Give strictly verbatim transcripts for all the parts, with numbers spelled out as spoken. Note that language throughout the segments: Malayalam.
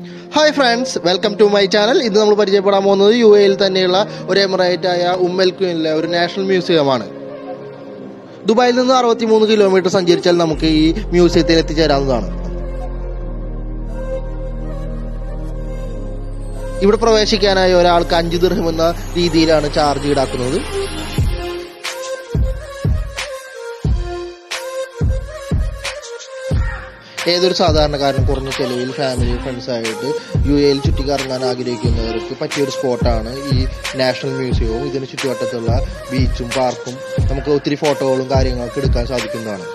Hi friends, welcome to my channel. This is the U A E Emirate Umm Al Quwain National Museum. Dubai is sixty-three kilometers away from the museum. ഇവിടെ പ്രവേശിക്കാനായി ഒരാൾക്ക് അഞ്ച് ദിർഹം എന്ന രീതിയിലാണ് ചാർജ് ഈടാക്കുന്നത്. ഏതൊരു സാധാരണക്കാരനും കുറഞ്ഞ ചെലവിൽ ഫാമിലി ഫ്രണ്ട്സ് ആയിട്ട് യു എയിൽ ചുറ്റിക്കറങ്ങാൻ ആഗ്രഹിക്കുന്നവർക്ക് പറ്റിയൊരു സ്പോട്ടാണ് ഈ നാഷണൽ മ്യൂസിയവും. ഇതിന് ചുറ്റുവട്ടത്തുള്ള ബീച്ചും പാർക്കും നമുക്ക് ഒത്തിരി ഫോട്ടോകളും കാര്യങ്ങളൊക്കെ എടുക്കാൻ സാധിക്കുന്നതാണ്.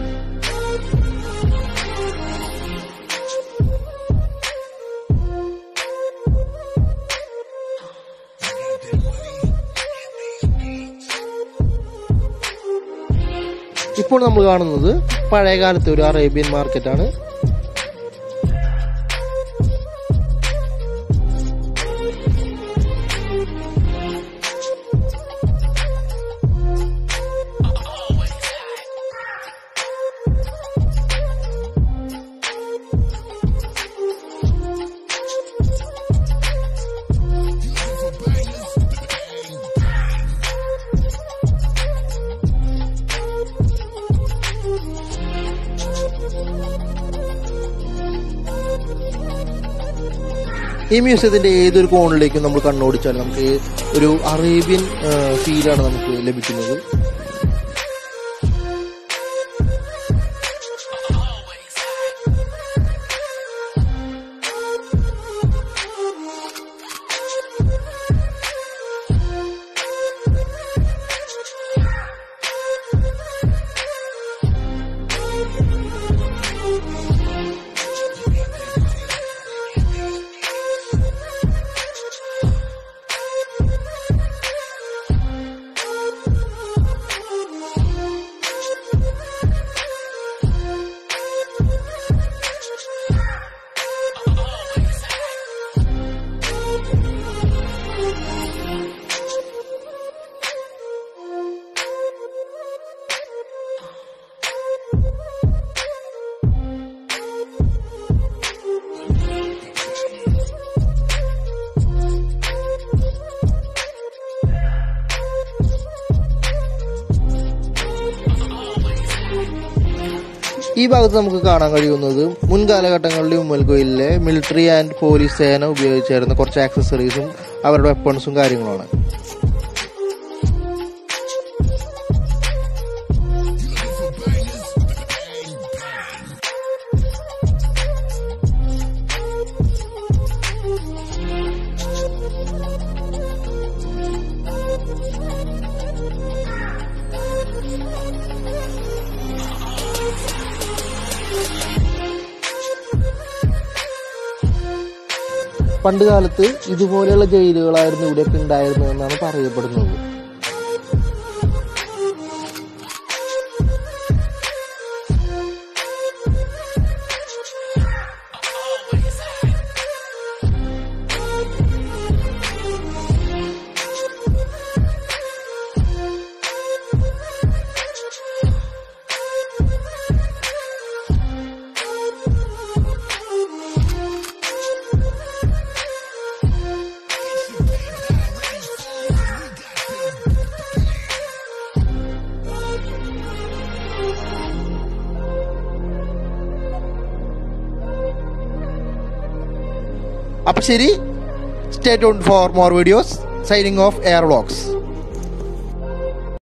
ഇപ്പോൾ നമ്മൾ കാണുന്നത് പഴയകാലത്തെ ഒരു അറേബ്യൻ മാർക്കറ്റാണ്. ഈ മ്യൂസിയത്തിന്റെ ഏതൊരു കോണിലേക്കും നമ്മൾ കണ്ണോടിച്ചാൽ നമുക്ക് ഒരു അറേബ്യൻ ഫീലാണ് നമുക്ക് ലഭിക്കുന്നത്. ഈ ഭാഗത്ത് നമുക്ക് കാണാൻ കഴിയുന്നത് മുൻകാലഘട്ടങ്ങളിൽ ഉമ്മൽ ഖുവൈനിലെ മിലിറ്ററി ആൻഡ് പോലീസ് സേന ഉപയോഗിച്ചിരുന്ന കുറച്ച് ആക്സസറീസും അവരുടെ വെപ്പൺസും കാര്യങ്ങളുമാണ്. പണ്ടുകാലത്ത് ഇതുപോലെയുള്ള ജയിലുകളായിരുന്നു ഇവിടെയൊക്കെ ഉണ്ടായിരുന്നതെന്നാണ് പറയപ്പെടുന്നത്. അപ്പോൾ ശരി, stay tuned for more videos. Signing off, Air Vlogs.